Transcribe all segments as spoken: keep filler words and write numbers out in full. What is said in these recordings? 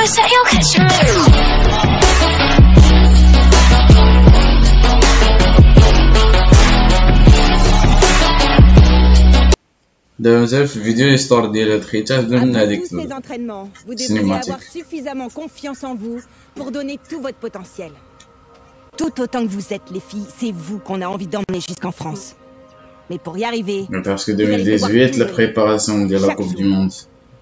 say you'll catch me. Dans cette vidéo, l'histoire de la traité de tous ces entraînements, vous devriez avoir suffisamment confiance en vous pour donner tout votre potentiel. Tout autant que vous êtes, les filles, c'est vous qu'on a envie d'emmener jusqu'en France. Mais pour y arriver... Mais parce que deux mille dix-huit, la préparation de la Coupe du Monde.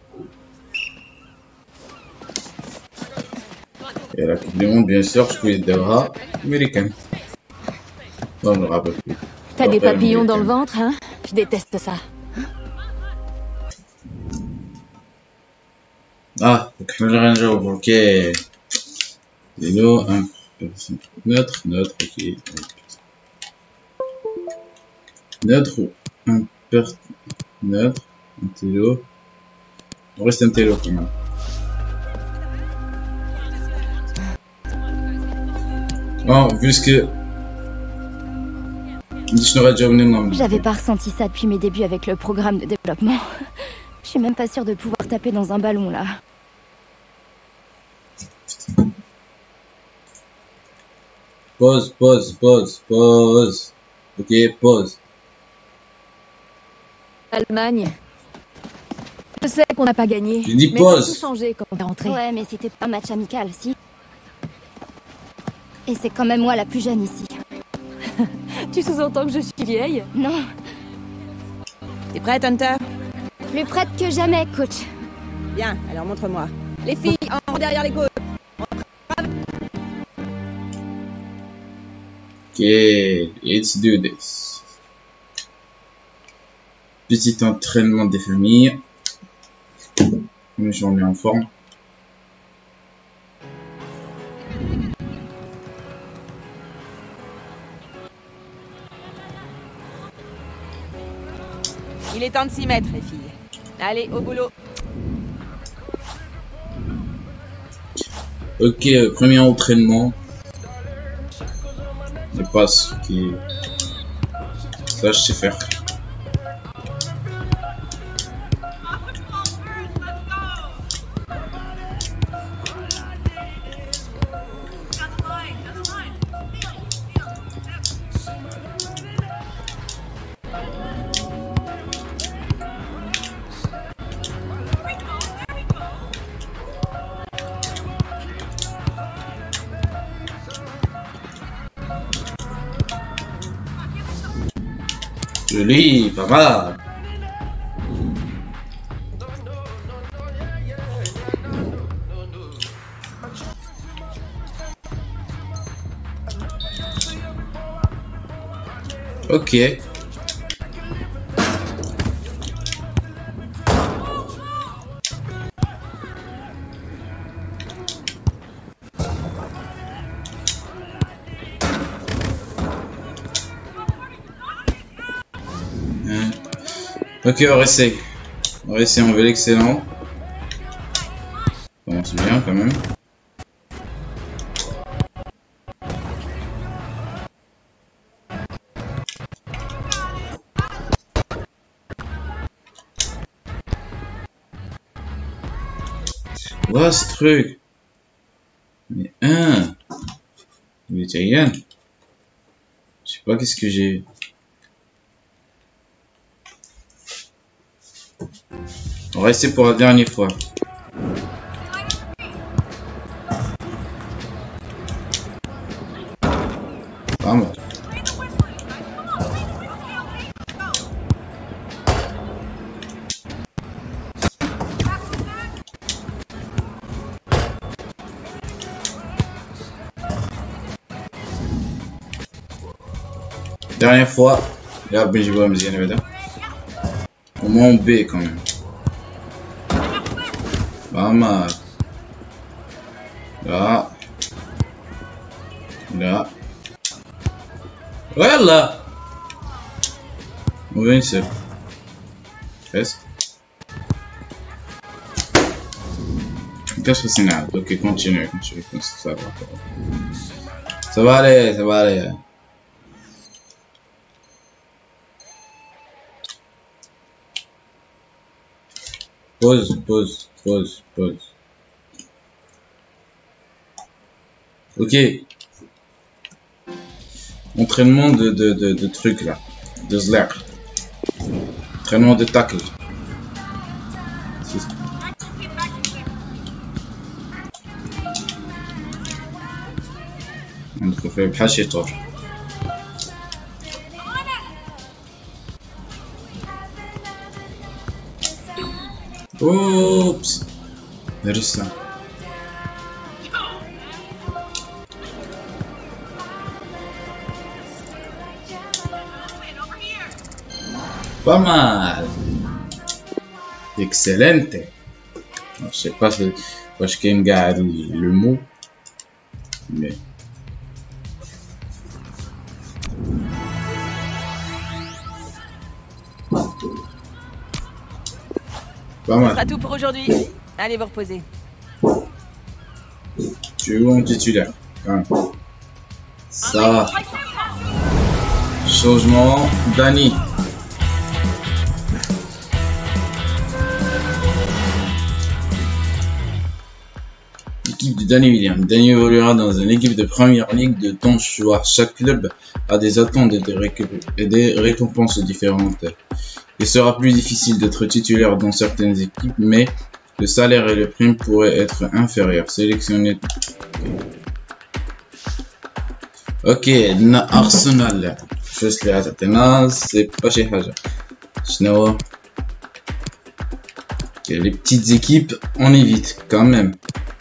Et la Coupe du Monde, bien sûr, je suis de rats américaine. Non, je me rappelle plus. T'as des papillons dans le ventre, hein? Je déteste ça. Ah, donc le ranger, ok. Vélo, un neutre, neutre, ok. Neutre ou un per... neutre, un télo. On reste un télo quand même. Bon, puisque... J'avais pas ressenti ça depuis mes débuts avec le programme de développement. Je suis même pas sûre de pouvoir taper dans un ballon là. Pause, pause, pause, pause. Ok, pause. Allemagne. Je sais qu'on n'a pas gagné. J'ai dit mais pause. Tout changé quand on est rentré. Ouais, mais c'était pas un match amical, si. Et c'est quand même moi la plus jeune ici. Tu sous-entends que je suis vieille? Non. T'es prête, Hunter? Plus prête que jamais, coach. Bien, alors montre-moi. Les filles, en haut derrière les côtes. Ok, let's do this. Petit entraînement des familles. Je remets en forme. Il est temps de s'y mettre, les filles. Allez, au boulot. Ok, euh, premier entraînement. Les passes qui... Ça, je sais faire. Joli, pas mal. Ok. Ok, on va essayer. On va essayer, on veut l'excellent. Bon, c'est bien quand même. Quoi ce truc? Mais un. Mais tiens, Yann. Je sais pas qu'est-ce que j'ai. On va essayer pour la dernière fois. Vamos. Dernière fois. Là, ben, je vois me dire, au moins B quand même. Pas mal. Là. Là. Voilà. On va essayer. Presque. Qu'est-ce que c'est là? Ok, continue, continue. Ça va. Ça va aller, ça va aller. Pause, pause, pause, pause. Ok. Entraînement de, de, de, de trucs là. De slack. Entraînement de tackle. عندكم فيه بحال شي طور. اوبس درسنا. Pas mal. Excellente. Je sais pas si je garde le mot, mais pas mal. Ce sera tout pour aujourd'hui. Allez vous reposer. Tu es où en titulaire? Hein. Ça. Changement. Dani. Équipe de Danny Williams. Danny évoluera dans une équipe de première ligue de ton choix. Chaque club a des attentes et des, et des récompenses différentes. Il sera plus difficile d'être titulaire dans certaines équipes, mais le salaire et le prime pourraient être inférieurs. Sélectionnez. Ok, na Arsenal. Juste les Athena, c'est pas chez Haja. Sinon, les petites équipes, on évite quand même.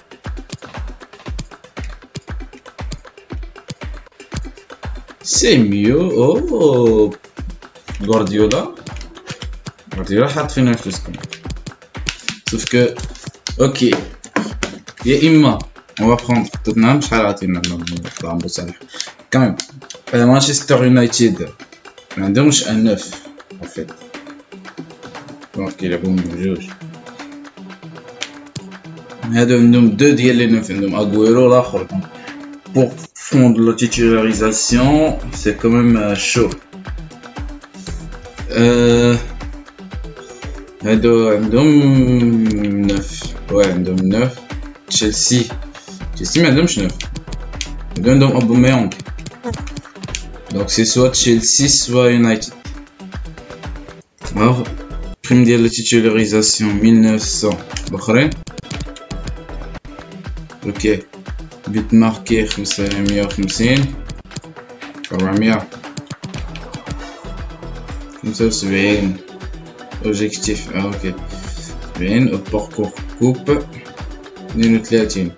C'est mieux. Oh, Guardiola. Guardiola حط فينا فلوسكم. Sauf que, ok. يا إما on va prendre Tottenham. شحال عطينا نطلع بصالح. Quand même. Manchester United. ما عندهمش un neuf en fait. Donc il a bon بجوج. هادو عندهم deux ديال لي neuf. عندهم Aguero الآخر. Pour fondre la titularisation, c'est quand même euh, chaud. Euh... هادو عندهم neuf. Ouais, عندهم neuf. Chelsea. Chelsea ما عندهمش neuf. عندهم Aubameyang. Donc c'est soit Chelsea, soit United. Alors, prime de la titularisation mille neuf cents. بخرين. Ok. But marqué خمسمية وخمسين. أربعمية. خمسة وسبعين. Objectif. Ah ok. سبعين. Parcours coupe. اثنين وثلاثين.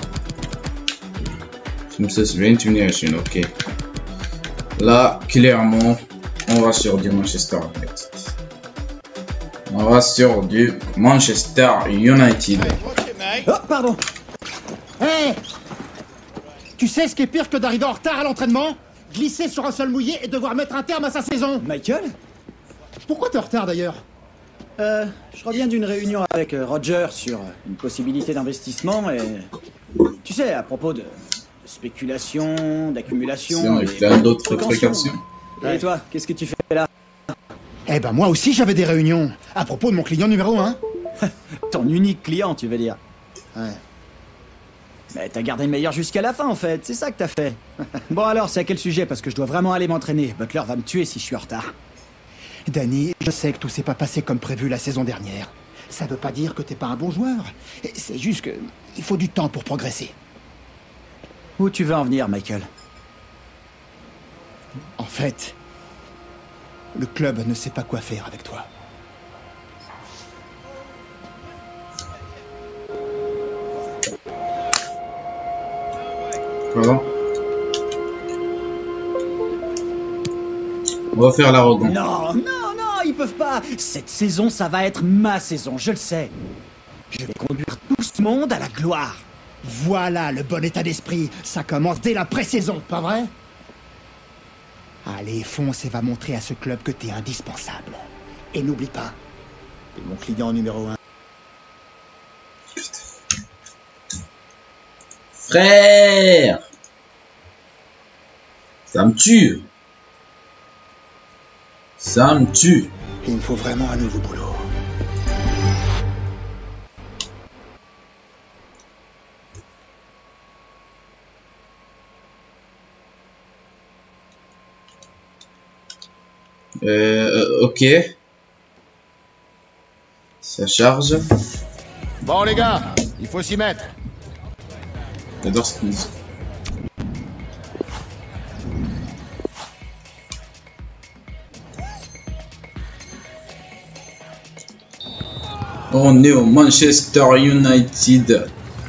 خمسة وسبعين ثمانية وعشرين. Ok. Là, clairement, on va sur du Manchester United. On va sur du Manchester United. Oh, pardon. Hey, tu sais ce qui est pire que d'arriver en retard à l'entraînement? Glisser sur un sol mouillé et devoir mettre un terme à sa saison. Michael? Pourquoi t'es en retard d'ailleurs? Euh, je reviens d'une réunion avec Roger sur une possibilité d'investissement et... Tu sais, à propos de... spéculation, d'accumulation... Et plein d'autres précautions. Et toi, qu'est-ce que tu fais là? Eh ben moi aussi j'avais des réunions, à propos de mon client numéro un. Ton unique client, tu veux dire? Ouais. Mais t'as gardé le meilleur jusqu'à la fin en fait, c'est ça que t'as fait. Bon alors, c'est à quel sujet? Parce que je dois vraiment aller m'entraîner. Butler va me tuer si je suis en retard. Danny, je sais que tout s'est pas passé comme prévu la saison dernière. Ça veut pas dire que t'es pas un bon joueur. C'est juste que il faut du temps pour progresser. Où tu veux en venir, Michael? En fait, le club ne sait pas quoi faire avec toi. Pardon. On va faire l'arrogant. Non, non, non, ils peuvent pas. Cette saison, ça va être ma saison, je le sais. Je vais conduire tout ce monde à la gloire. Voilà le bon état d'esprit. Ça commence dès la pré-saison, pas vrai? Allez, fonce et va montrer à ce club que t'es indispensable. Et n'oublie pas, t'es mon client numéro un. Frère, ça me tue. Ça me tue. Il me faut vraiment un nouveau boulot. Euh, ok. Ça charge. Bon les gars, il faut s'y mettre. J'adore cette musique. On est au Manchester United.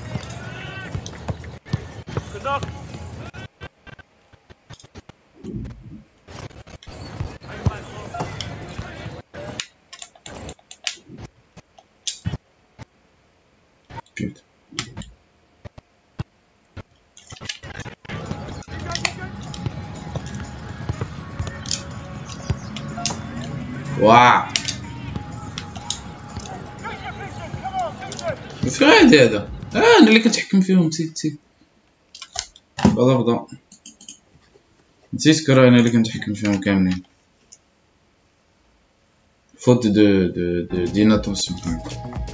Putain. Waouh. في عادي هذا اه انا اللي كنتحكم فيهم نسيت نسيت فضا فضا نسيت كرا انا اللي كنتحكم فيهم كاملين فوت دو دو دو ديناتونسيون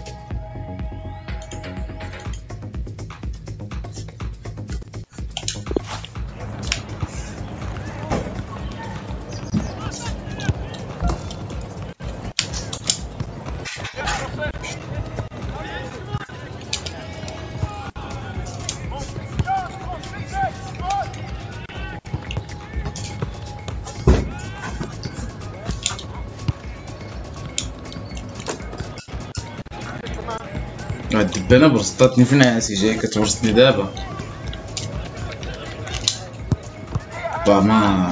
الدبانة برصطاتني في نعاسي جاي كتورصني دابا با ما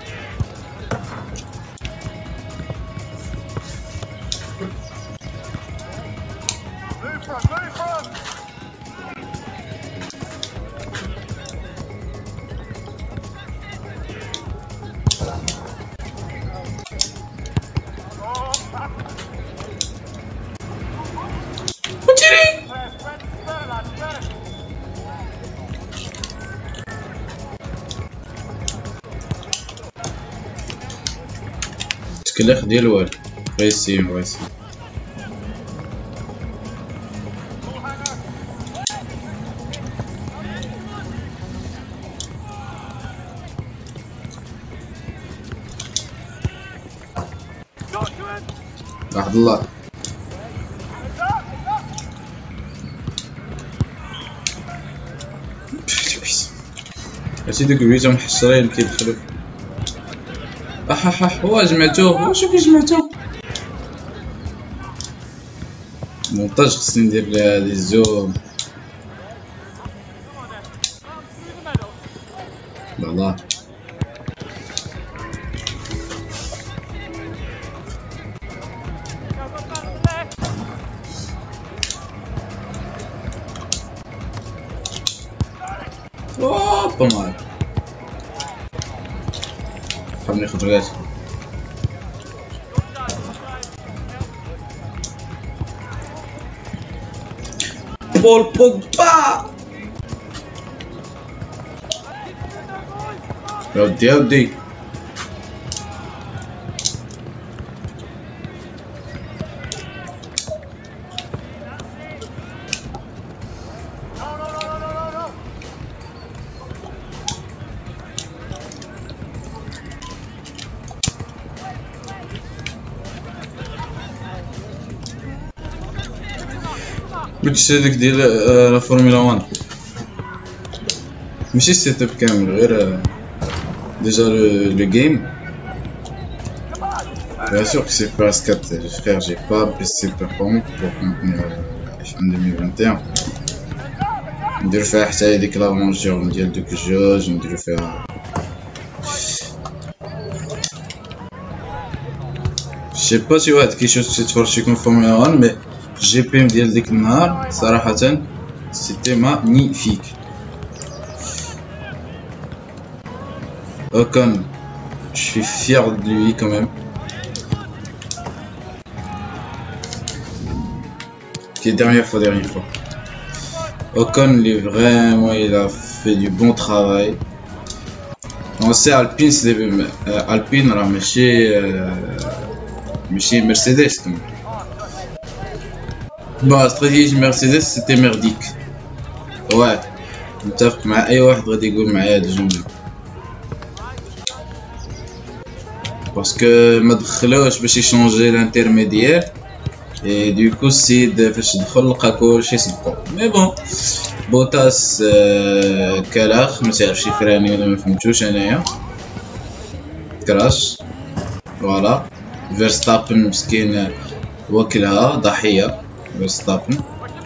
التكلاخ ديال والو غيسيم غيسيم واحد الله هادشي دوك البيوت محشرين اللي كيدخلو احاح هو جمعتوه واش كي جمعتوه مونتاج خصني ندير لها هادي الزوم والله اوه بمال خليني خطوات بول بوجبا يا ودي يا ودي داكشي هذاك ديال لا فورمولا واحد ماشي السيت اب كامل غير ديجا لو جيم بيان سور كو سي بي اس أربعة فرير جي با بي سي بيرفورمون بور كونتينيو ان ألفين وواحد وعشرين نديرو فيها حتى هذيك لافونتور ديال دوك الجوج نديرو فيها شي با شي واحد كيشوف يتفرج شيكون فورمولا واحد مي جي بي ام ديال ديك النهار صراحة سيتي مانيفيك Ocon, je suis fier de lui quand même. C'est la dernière fois, dernière fois. Ocon, il est vraiment, il a fait du bon travail. On sait Alpine, c'est euh, Alpine, alors monsieur, euh, monsieur Mercedes. Donc. Bon, la stratégie Mercedes, c'était merdique. Ouais. متفق مع أي واحد غادي يقول معايا هاد الجملة. parce que ما دخلوش باش يشونجي l'intermédiaire et du coup السيد فاش دخل لقى كلشي صدقو مي بون بوتاس كلاخ ما تعرفش يفراني ولا ما فهمتوش انايا كراش فوالا فيرستابن مسكين وكلها ضحيه فيرستابن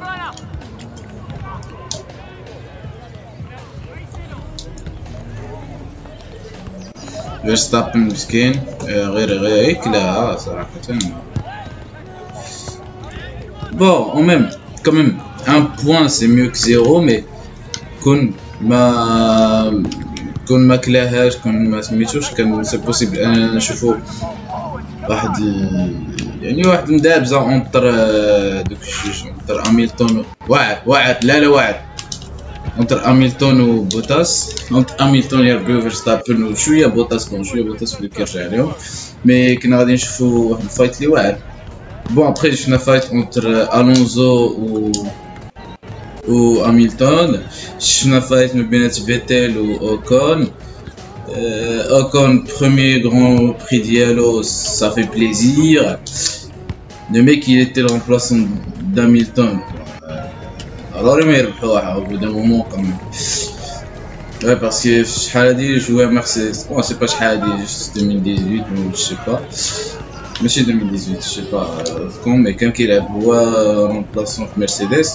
فيرستابن مسكين غير غير يكلها صراحه bon en même quand même un point c'est mieux que zéro mais كون ما كون ما كلاهاش كون ما سميتوش كان سي بوسيبل انا نشوفو واحد ال... يعني واحد مدابزه اونتر دوك الجوج اونتر هاميلتون واعد واعد لا لا واعد اونتر هاميلتون وبوتاس اونتر هاميلتون يربيو فيرستابن وشويه بوتاس بون شويه بوتاس اللي كيرجع عليهم مي كنا غادي نشوفو واحد الفايت اللي واعد بون ابخي شفنا فايت اونتر الونزو و و هاميلتون شفنا فايت ما بين فيتيل و اوكون اوكون premier grand prix dialogue ça fait plaisir le mec il était le remplaçant d'Hamilton alors il m'a يربحوها au bout d'un moment quand même ouais parce que شحال هادي joué à Mercedes bon c'est pas شحال هادي juste deux mille dix-huit ou je sais pas ماشي deux mille dix-huit je sais pas quand mais كان كيلعب هو remplaçant في Mercedes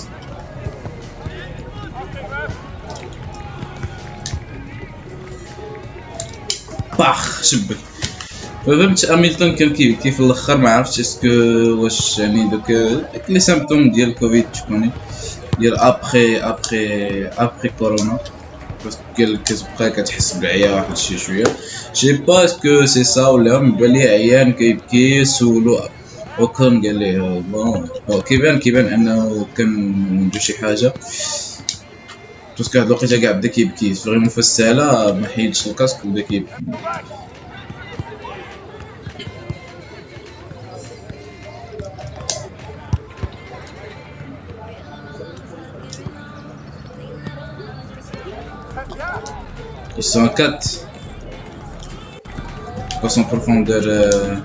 باخ شبك فهمت هاميلتون كان كيف كيف الاخر ما عرفتش اسكو واش يعني دوك داك لي سيمبتوم ديال الكوفيد تكوني ديال ابخي ابخي ابخي كورونا باسكو كتبقى كتحس بالعيا واحد شي شويه جي با اسكو سي سا ولا مبان ليه عيان كيبكي سولو وكان قال ليه بون كيبان كيبان انه كان عنده شي حاجه باسكو هاد الوقيته كاع بدا كيبكي فريمون في الساله ما حيدش الكاسك وبدا كيبكي Ils sont en quatre. Passe en profondeur. Euh...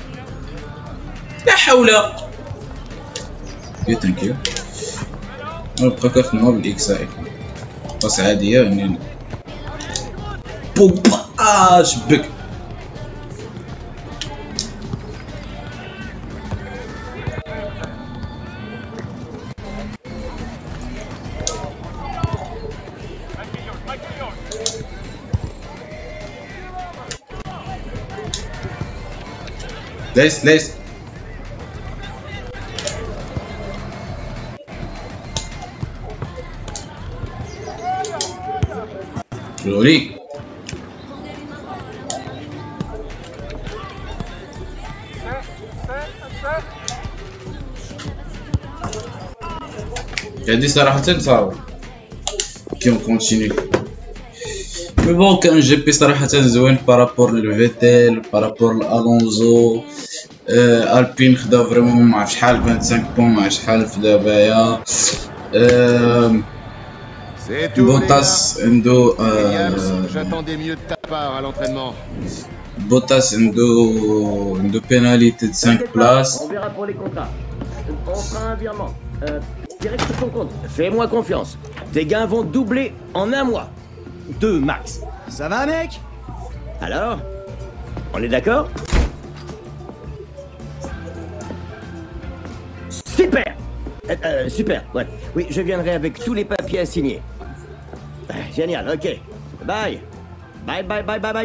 La hawla. Ok, tranquille. On le précoce noble X A. Passe à dire une. Poupa. Ah, je bug. Laisse, laisse. Joli. هادي صراحة صعبة كي اون كونتيني مي بون كان جي بي صراحة زوين بارابور لفيتيل بارابور لالونزو البين خدا فريمون مع شحال خمسة وعشرين بون مع شحال في دابايا بوتاس عنده بوتاس عنده عنده بيناليتي de cinq places. On verra pour les contrats. On fera un virement. Euh, direct sur ton compte. Fais-moi confiance. Tes gains vont doubler en un mois. Deux max. Ça va, mec? Alors? On est d'accord? Super. Euh, euh, super, ouais. Oui, je viendrai avec tous les papiers à signer. Génial, ok. Bye. Bye, bye, bye, bye, bye.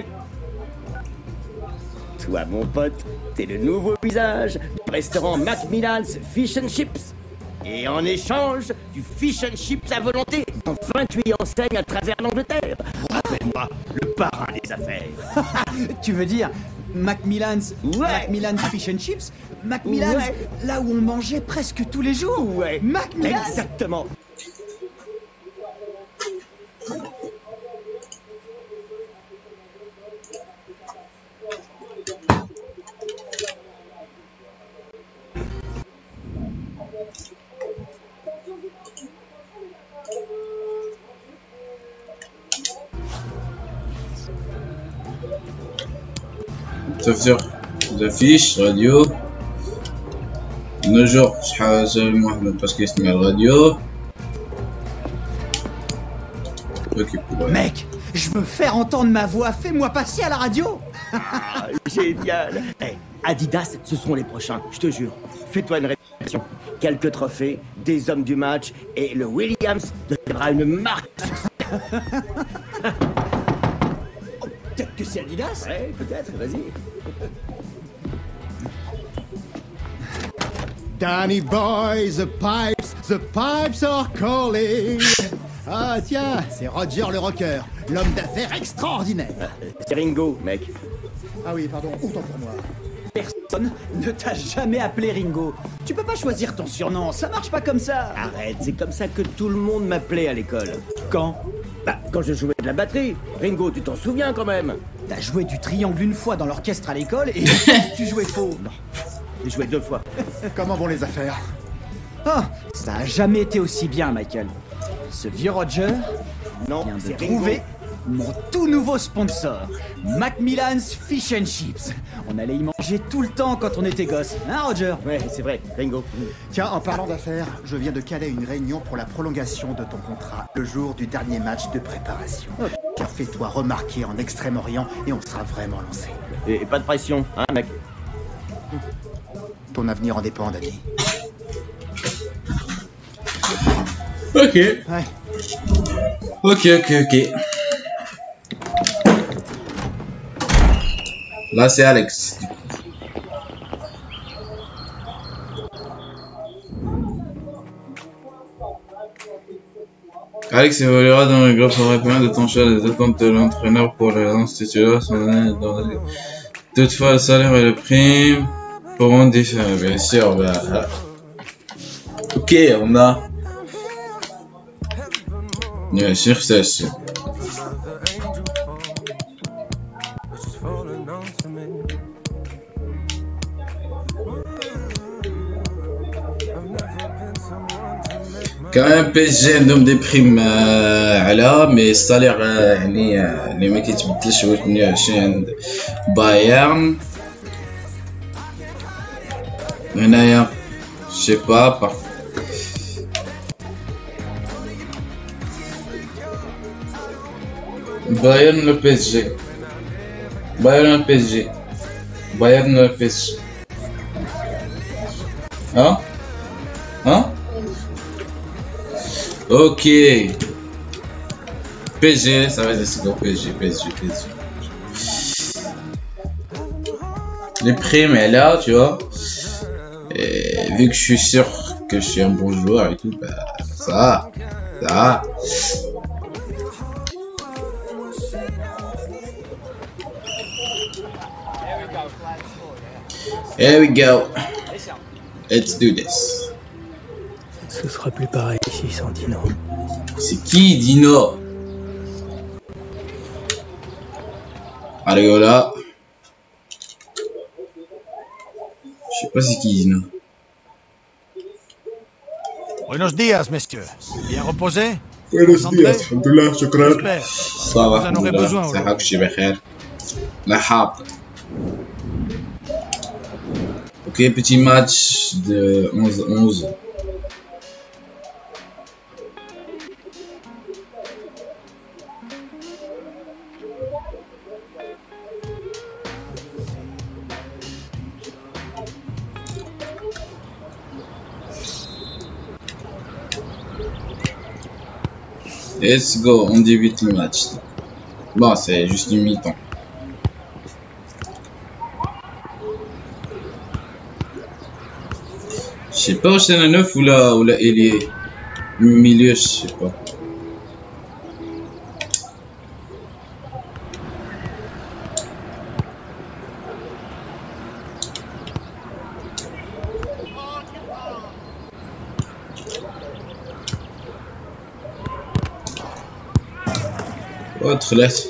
Toi, mon pote, t'es le nouveau visage du restaurant Macmillan's Fish and Chips. Et en échange, du fish and chips à volonté dans vingt-huit enseignes à travers l'Angleterre. Rappelle-moi, le parrain des affaires. Tu veux dire Macmillan's, ouais. Macmillan's Fish and Chips? Macmillan's, ouais. Là où on mangeait presque tous les jours. Ouais. Macmillan's. Exactement. تفتح الافيش راديو نرجع شحال واحد باسكو يسمع الراديو. Mec, je veux faire entendre ma voix, fais-moi passer à la radio. Ah, génial. Hey, Adidas, ce sont les prochains, je te jure. Fais-toi une réputation. Quelques trophées, des hommes du match, et le Williams deviendra une marque. Oh, peut-être que c'est Adidas. Ouais, peut-être, vas-y. Danny boy, the pipes, the pipes are calling. Ah tiens, c'est Roger le rocker, l'homme d'affaires extraordinaire. Euh, c'est Ringo, mec. Ah oui, pardon, autant pour moi. Personne ne t'a jamais appelé Ringo. Tu peux pas choisir ton surnom, ça marche pas comme ça. Arrête, c'est comme ça que tout le monde m'appelait à l'école. Quand? Bah, quand je jouais de la batterie. Ringo, tu t'en souviens quand même? T'as joué du triangle une fois dans l'orchestre à l'école et tu jouais faux. Non. J'ai joué deux fois. Comment vont les affaires? Oh, ça a jamais été aussi bien, Michael. Ce vieux Roger non, vient c'est de trouver Ringo. mon tout nouveau sponsor, Macmillan's Fish and Chips. On allait y manger tout le temps quand on était gosse, hein Roger? Ouais, c'est vrai, Ringo. Tiens, en parlant d'affaires, je viens de caler une réunion pour la prolongation de ton contrat le jour du dernier match de préparation. Okay. Car fais-toi remarquer en Extrême-Orient et on sera vraiment lancé. Et, et pas de pression, hein mec? Ton avenir en dépend, Danny. Ok. Ouais. Ok, ok, ok. Là, c'est Alex. Alex évoluera dans le groupe européen de ton choix. Les attentes de l'entraîneur pour l'institut sont dans les... Toutefois, le salaire et le prime pourront différer, bien sûr. Bah... Ok, on a... Bien sûr, c'est sûr. Quand même P S G عندهم des primes على mais السالير يعني اللي ما كيتبدلش هو ثمانية وعشرين عند بايرن. هنايا je sais pas par Bayern le P S G. Bayern le P S G. Bayern le P S G. Hein? Hein? Ok. P S G, ça va être P S G, P S G, P S G. Les primes est là, tu vois. Et vu que je suis sûr que je suis un bon joueur et tout, bah ça, ça. Here we go. Let's do this. Ce sera plus pareil ici sans Dino. C'est qui Dino? Allez, voilà. Je sais pas c'est qui Dino. Buenos días, messieurs. Bien reposé? Buenos días, alhamdoulilah, shukran. Ça va, vous en aurez besoin. Ça va, je suis bien. La hap. Ok, petit match de onze onze. Let's go, on débute le match. Bon, c'est juste une mi-temps. Je sais pas où c'est la neuf ou la ou la ailier milieu, je sais pas. Autre lettre.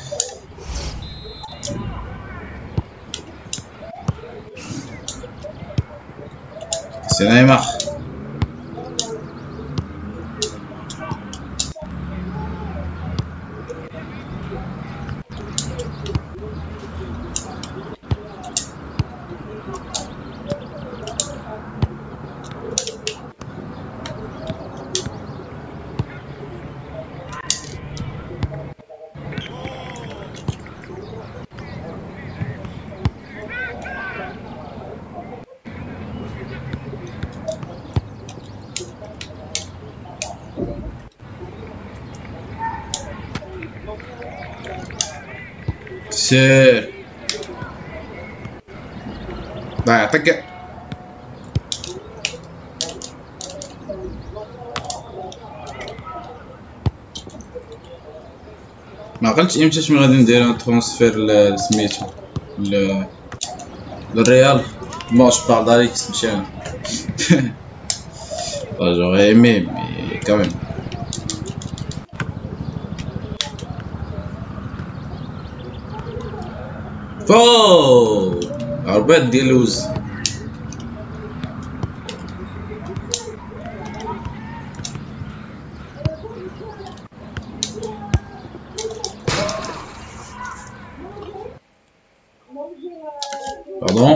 C'est Neymar. سير لا يعطيك. ما قلتش امتى شنو غادي ندير ترونسفير لسميتو للريال. بون جو بارل داليكس ماشي انا. j'aurais aimé mais quand même. اوه عربات ديال لوز. Pardon.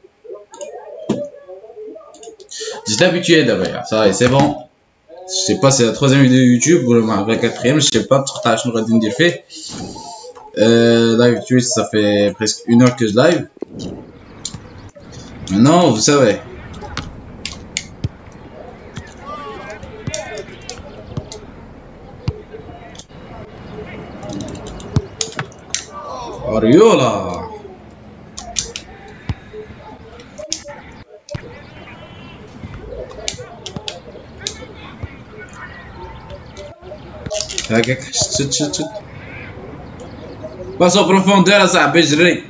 J'étais habitué d'abord, ça y est, c'est bon. Je sais pas, c'est la troisième vidéo YouTube ou la quatrième, je sais pas, je ne vais pas dire fait. Euh, live Twitch, ça fait presque une heure que je live. Maintenant, vous savez. Oriola. هاكاك شت شت شت باسو بروفوندير اصاحبي جري.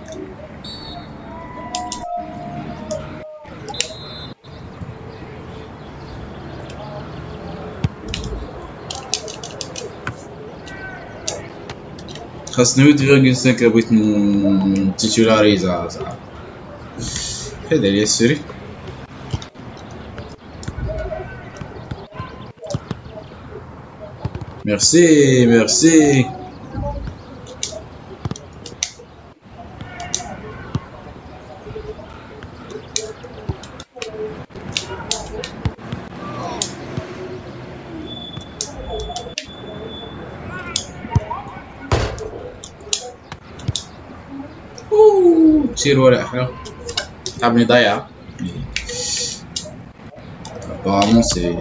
خاصني huit virgule cinq بغيت نتيتولاريزا اصاحبي. هذا هي السيري. Merci, merci. Ouh, tir ولا حاجة. تعبني ضايعة. Apparemment c'est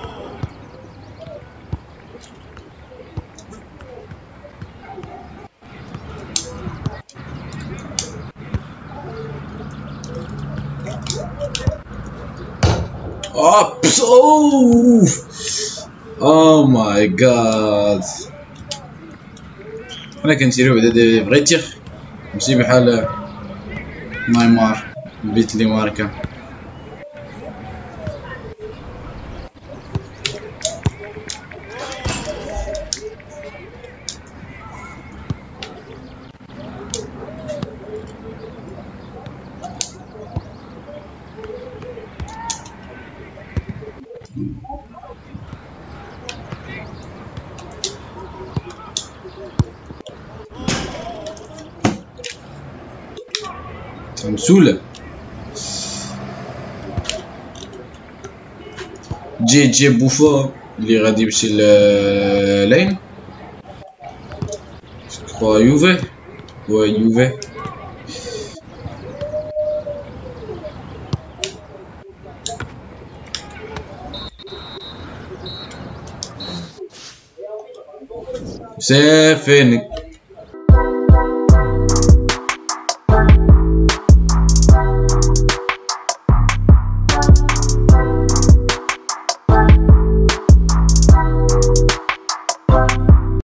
Oh, oh, oh my god. أنا كنتيرو بعدا دي فغي تيغ ماشي بحال نايمار البيت اللي ماركا. Ça me saoule. جي جي بوفا اللي غادي يمشي لين كخوا يوفي هو يوفي. سي فيني